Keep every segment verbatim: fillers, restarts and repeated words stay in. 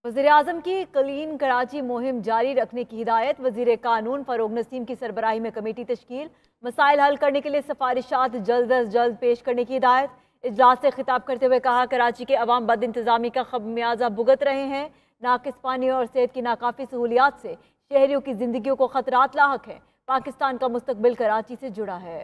वज़ीर-ए-आज़म की क्लीन कराची मुहिम जारी रखने की हिदायत। वज़ीर कानून फ़रोग नसीम की सरबराही में कमेटी तश्कील। मसाइल हल करने के लिए सिफारिशात जल्द अज जल्द पेश करने की हिदायत। इजलास से खिताब करते हुए कहा, कराची के अवाम बद इंतज़ामी का खमियाजा भुगत रहे हैं। नाकिस पानी और सेहत की नाकाफी सहूलियात से शहरियों की जिंदगियों को खतरात लाहक है। पाकिस्तान का मुस्तकबिल कराची से जुड़ा है।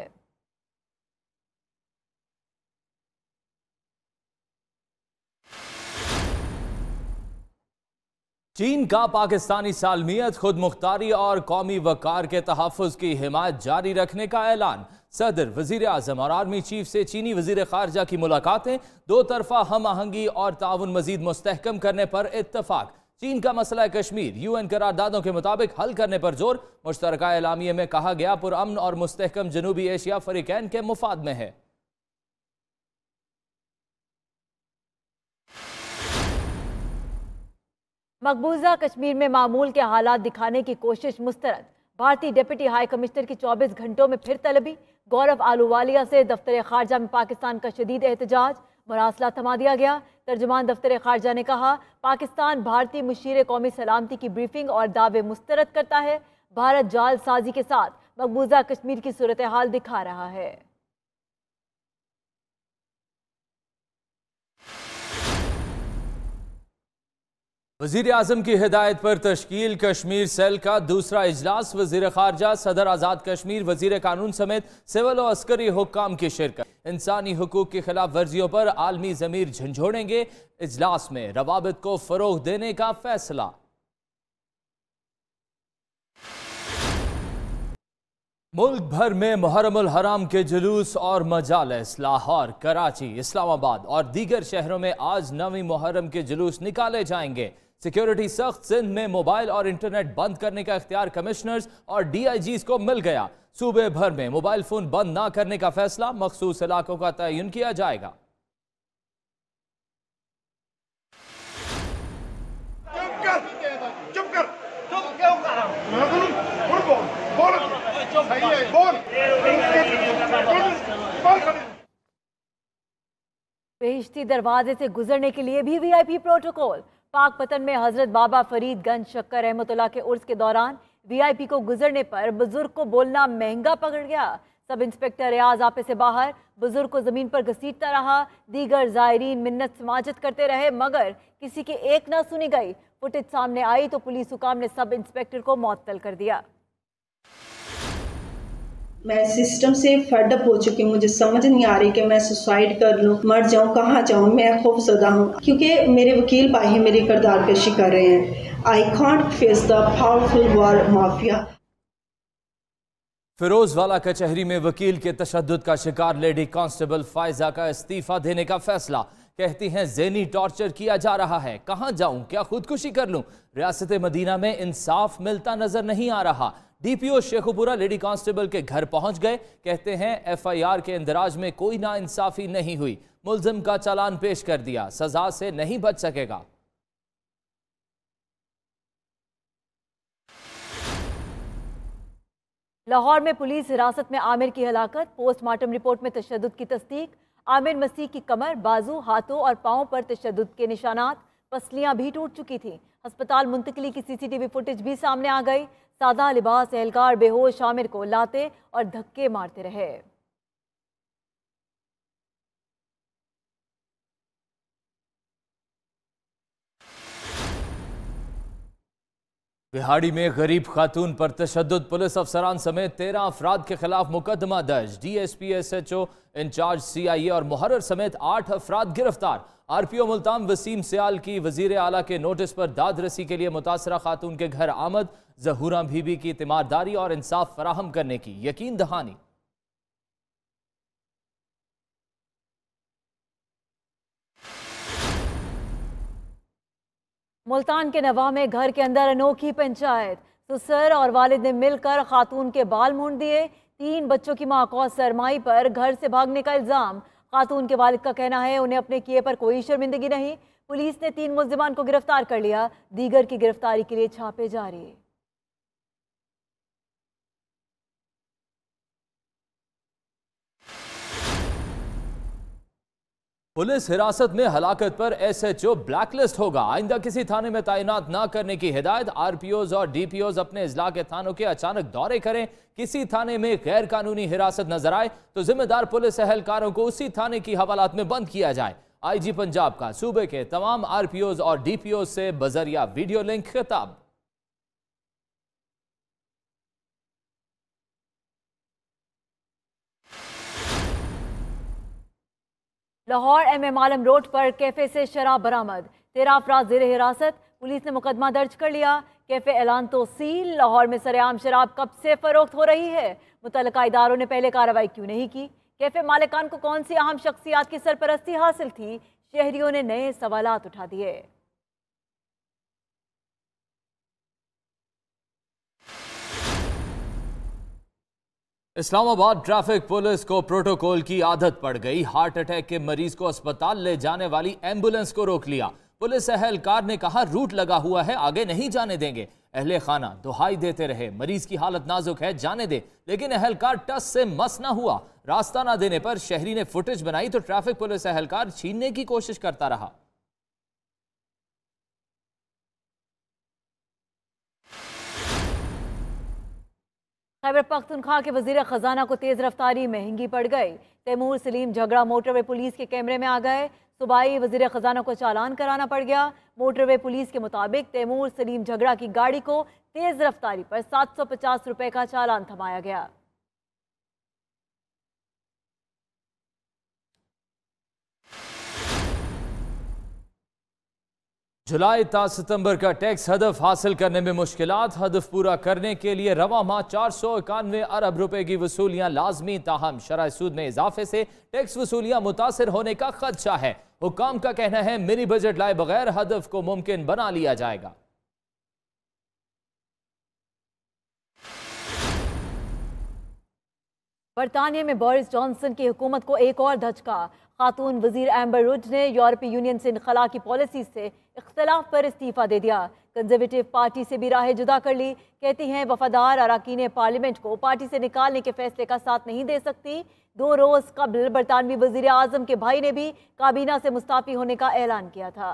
चीन का पाकिस्तानी सालमियत, खुद मुख्तारी और कौमी वकार के तहफ़्फ़ुज़ की हिमायत जारी रखने का ऐलान। सदर, वज़ीर आज़म और आर्मी चीफ से चीनी वज़ीर ख़ारजा की मुलाकातें। दो तरफ़ा हम आहंगी और ताउन मज़ीद मुस्तहकम करने पर इत्तफ़ाक़। चीन का मसला कश्मीर यू एन करारदादों के मुताबिक हल करने पर जोर। मुश्तरका एलामिये में कहा गया, पुरअमन और मुस्तहकम जनूबी एशिया फ़रीक़ैन के मुफाद में है। मकबूजा कश्मीर में मामूल के हालात दिखाने की कोशिश मुस्तरद। भारतीय डिप्टी हाई कमिश्नर की चौबीस घंटों में फिर तलबी। गौरव आलूवालिया से दफ्तर खारजा में पाकिस्तान का शदीद एहतजाज। मरासला थमा दिया गया। तर्जुमान दफ्तर खारजा ने कहा, पाकिस्तान भारतीय मुशीर कौमी सलामती की ब्रीफिंग और दावे मुस्तरद करता है। भारत जाल साजी के साथ मकबूजा कश्मीर की सूरत हाल दिखा रहा है। वज़ीर आज़म की हिदायत पर तश्कील कश्मीर सेल का दूसरा इजलास। वज़ीर ख़ारजा, सदर आज़ाद कश्मीर, वज़ीर कानून समेत सिविल और अस्करी हुक्काम की शिरकत। इंसानी हुकूक की खिलाफ वर्जियों पर आलमी ज़मीर झंझोड़ेंगे। इजलास में रवाबित को फ़रोग़ देने का फैसला। मुल्क भर में मुहर्रमुल हराम के जुलूस और मजालिस। लाहौर, कराची, इस्लामाबाद और दीगर शहरों में आज नवीं मुहर्रम के जुलूस निकाले जाएंगे। सिक्योरिटी सख्त। सिंध में मोबाइल और इंटरनेट बंद करने का इख्तियार कमिश्नर्स और डी आई जीज को मिल गया। सूबे भर में मोबाइल फोन बंद न करने का फैसला। मखसूस इलाकों का तयन किया जाएगा। चुप कर, चुप क्यों कर रहा हूं? बेहिश्ती दरवाजे से गुजरने के लिए भी वी आई पी प्रोटोकॉल। पाक पतन में हजरत बाबा फरीद गंज शक्कर रहमतुल्लाह के उर्स के दौरान वी आई पी को गुजरने पर बुजुर्ग को बोलना महंगा पड़ गया। सब इंस्पेक्टर रियाज आपे से बाहर बुजुर्ग को जमीन पर घसीटता रहा। दीगर जायरीन मिन्नत समाजत करते रहे, मगर किसी की एक ना सुनी गई। फुटेज सामने आई तो पुलिस हुकाम ने सब इंस्पेक्टर को मुअत्तल कर दिया। मैं सिस्टम से फड अप हो चुकी हूँ। मुझे समझ नहीं आ रही कि मैं सुसाइड कर लूँ, मर जाऊँ, कहाँ जाऊँ। मैं खौफजदा हूँ क्योंकि मेरे वकील भाई मेरी किरदार पेशी कर रहे हैं। I can't face the powerful war mafia. Ferozewala कचहरी में वकील के तशद्दुद का शिकार लेडी कांस्टेबल फायजा का इस्तीफा देने का फैसला। कहती हैं, ज़ेनी टॉर्चर किया जा रहा है, कहाँ जाऊं, क्या खुदकुशी कर लूं। रियासत मदीना में इंसाफ मिलता नजर नहीं आ रहा। डीपीओ शेखुपुरा लेडी कांस्टेबल के घर पहुंच गए। कहते हैं, एफ आई आर के इंदराज में कोई नाइंसाफी नहीं हुई। मुल्जिम का चालान पेश कर दिया, सजा से नहीं बच सकेगा। लाहौर में पुलिस हिरासत में आमिर की हलाकत। पोस्टमार्टम रिपोर्ट में तशद्दुद की तस्दीक। आमिर मसीह की कमर, बाजू, हाथों और पांव पर तशद्दुद के निशानात। पसलियां भी टूट चुकी थीं। अस्पताल मुंतकिली की सीसीटीवी फुटेज भी सामने आ गई। सादा लिबास एहलकार बेहोश आमिर को लाते और धक्के मारते रहे। बिहाड़ी में गरीब खातून पर तशद्दुद। पुलिस अफसरान समेत तेरह अफराद के खिलाफ मुकदमा दर्ज। D S P S H O incharge C I A और मुहर्रर समेत आठ अफराद गिरफ्तार। R P O Multan Waseem Sial की वजीर आला के नोटिस पर दाद रसी के लिए मुतासरा खातून के घर आमद। जहूरा बीबी की तीमारदारी और इंसाफ फराहम करने की यकीन दहानी। मुल्तान के नवा में घर के अंदर अनोखी पंचायत। ससुर और वालिद ने मिलकर खातून के बाल मूंड दिए। तीन बच्चों की माकौस सरमाई पर घर से भागने का इल्जाम। खातून के वालिद का कहना है, उन्हें अपने किए पर कोई शर्मिंदगी नहीं। पुलिस ने तीन मुल्जिमान को गिरफ्तार कर लिया। दीगर की गिरफ्तारी के लिए छापे जारी। पुलिस हिरासत में हलाकत पर एस एच ओ ब्लैकलिस्ट होगा। आइंदा किसी थाने में तैनात न करने की हिदायत। आर पी ओज और डी पी ओज अपने इजला के थानों के अचानक दौरे करें। किसी थाने में गैर कानूनी हिरासत नजर आए तो जिम्मेदार पुलिस एहलकारों को उसी थाने की हवालात में बंद किया जाए। आई जी पंजाब का सूबे के तमाम आर पी ओज और डी पी ओज से बजरिया वीडियो लिंक खिताब। Lahore M M Alam road पर कैफे से शराब बरामद। तेरह अफराद जेर हिरासत। पुलिस ने मुकदमा दर्ज कर लिया। Cafe एलांतो seal. लाहौर में सरेआम शराब कब से फरोख्त हो रही है? मुतल्लिका इदारों ने पहले कार्रवाई क्यों नहीं की? कैफे मालिकान को कौन सी अहम शख्सियात की सरपरस्ती हासिल थी? शहरियों ने नए सवालात उठा दिए। इस्लामाबाद ट्रैफिक पुलिस को प्रोटोकॉल की आदत पड़ गई। हार्ट अटैक के मरीज को अस्पताल ले जाने वाली एम्बुलेंस को रोक लिया। पुलिस एहलकार ने कहा रूट लगा हुआ है, आगे नहीं जाने देंगे। अहले खाना दुहाई देते रहे, मरीज की हालत नाजुक है, जाने दे, लेकिन एहलकार टस से मस ना हुआ। रास्ता ना देने पर शहरी ने फुटेज बनाई तो ट्रैफिक पुलिस एहलकार छीनने की कोशिश करता रहा। खैबर पख्तूनख्वा के वजीर खजाना को तेज रफ्तारी महंगी पड़ गई। तैमूर सलीम झगड़ा मोटरवे पुलिस के कैमरे में आ गए। सूबाई वजीर खजाना को चालान कराना पड़ गया। मोटरवे पुलिस के मुताबिक तैमूर सलीम झगड़ा की गाड़ी को तेज रफ्तारी पर सात सौ पचास रुपए का चालान थमाया गया। जुलाई ता सितंबर का टैक्स हदफ हासिल करने में मुश्किलात। हदफ पूरा करने के लिए रवा माह चार सौ इक्यानवे अरब रुपए की वसूलियां लाजमी, ताहम शरह सूद में इजाफे से टैक्स वसूलियां मुतासिर होने का खदशा है। हुक्काम का कहना है मिनी बजट लाए बगैर हदफ को मुमकिन बना लिया जाएगा। बरतानिया में बोरिस जॉनसन की हुकूमत को एक और धचका। खातून वजीर एम्बर रुड ने यूरोपीय यूनियन से इनखला की पॉलिसी से इख्तलाफ पर इस्तीफा दे दिया। कंजर्वेटिव पार्टी से भी राहें जुदा कर ली। कहती हैं वफादार अरकान पार्लियामेंट को पार्टी से निकालने के फैसले का साथ नहीं दे सकती। दो रोज कबल बरतानवी वजीर आजम के भाई ने भी काबीना से मुस्ताफी होने का ऐलान किया था।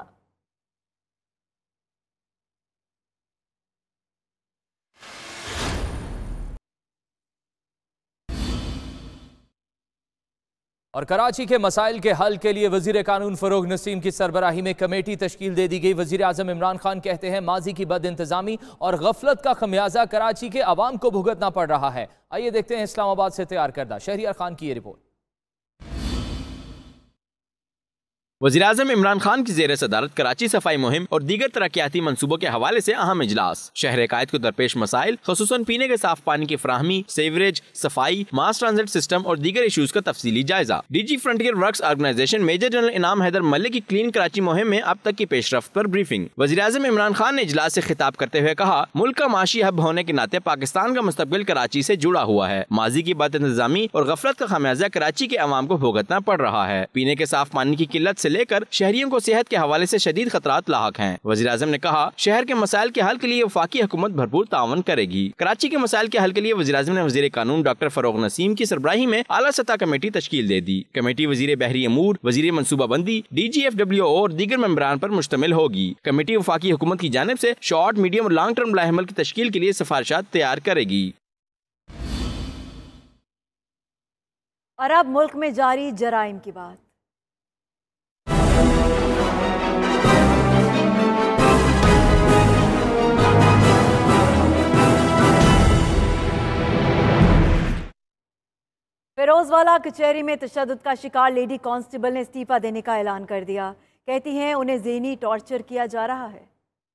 और कराची के मसाइल के हल के लिए वजीर कानून फरोग नसीम की सरबराही में कमेटी तश्कील दे दी गई। वजीर आजम इमरान खान कहते हैं माजी की बद इंतजामी और गफलत का खमियाजा कराची के अवाम को भुगतना पड़ रहा है। आइए देखते हैं इस्लामाबाद से तैयार करदा शहरियार खान की ये रिपोर्ट। वज़ीर-ए-आज़म इमरान खान की ज़ेर सदारत कराची सफाई मुहिम और दीगर तरक्याती मनसूबों के हवाले से अहम इजलास। शहर कायद को दरपेश मसाइल खुसूसन पीने के साफ पानी की फराहमी, सेवरेज, सफाई, मास ट्रांजिट सिस्टम और दीगर इशूज का तफसीली जायजा। DG frontier works organisation major general Inam Haider Malik की क्लीन कराची मुहिम में अब तक की पेशरफ्त पर ब्रीफिंग। वज़ीर-ए-आज़म इमरान खान ने इजलास से खिताब करते हुए कहा मुल्क का माशी हब होने के नाते पाकिस्तान का मुस्तकबिल कराची से जुड़ा हुआ है। माजी की बद इंतजामी और गफलत का खमियाजा कराची के अवाम को भुगतना पड़ रहा है। पीने के साफ पानी की किल्लत से लेकर शहरियों को सेहत के हवाले से शदीद खतरात लाहक हैं। वज़ीर-ए-आज़म ने कहा शहर के मसाइल के हल के लिए वफाकी हुकूमत भरपूर तावन करेगी। कराची के मसाइल के हल के लिए वज़ीर-ए-आज़म ने वज़ीर कानून डॉक्टर फरोग नसीम की सरबराही में आला सतह कमेटी तश्कील दे दी। कमेटी वज़ीर बहरी अमूर, वज़ीर मनसूबाबंदी, D G F W O और दीगर मेंबरान पर मुश्तमिल होगी। कमेटी वफाकी हुकूमत की जानिब से शॉर्ट, मीडियम और लॉन्ग टर्म लाहेमल की तश्कील के लिए सिफारिशात तैयार करेगी। और अब मुल्क में जारी जराइम की बात। फिरोजवाला कचहरी में तशद्दुद का शिकार लेडी कांस्टेबल ने इस्तीफा देने का ऐलान कर दिया। कहती हैं उन्हें ज़हनी टॉर्चर किया जा रहा है।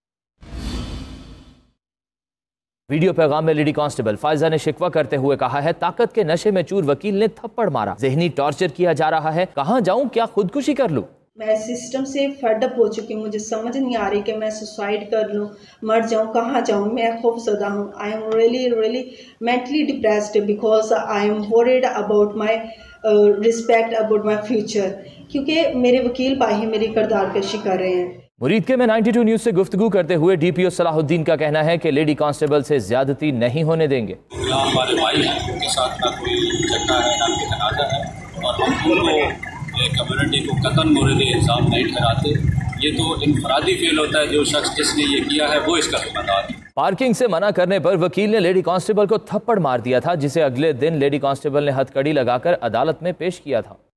वीडियो पैगाम में लेडी कांस्टेबल फायजा ने शिकवा करते हुए कहा है ताकत के नशे में चूर वकील ने थप्पड़ मारा, ज़हनी टॉर्चर किया जा रहा है, कहां जाऊं, क्या खुदकुशी कर लूं। मैं सिस्टम से फड अप हो चुकी हूँ, मुझे समझ नहीं आ रही कि मैं सुसाइड कर लूँ, मर जाऊँ, कहाँ जाऊँ। मैं खौफजदा हूँ। I am really really mentally depressed because I am worried about my respect, about my future, क्योंकि मेरे वकील भाई मेरी किरदार पेशी कर रहे हैं। मुरीद के में बानवे न्यूज से गुफ्तगू करते हुए डी पी ओ सलाहुद्दीन का कहना है कि लेडी कांस्टेबल से ज्यादती नहीं होने देंगे। हमारे भाई हैं, उनके साथ ना कोई झगड़ा है ना कोई तनाजा है और हम कम्युनिटी को कतन मोरली इल्ज़ाम नहीं ठहराते। ये तो इनफरादी फेल होता है, जो शख्स जिसने ये किया है वो इसका जिम्मेदार है। पार्किंग से मना करने पर वकील ने लेडी कांस्टेबल को थप्पड़ मार दिया था, जिसे अगले दिन लेडी कांस्टेबल ने हथकड़ी लगाकर अदालत में पेश किया था।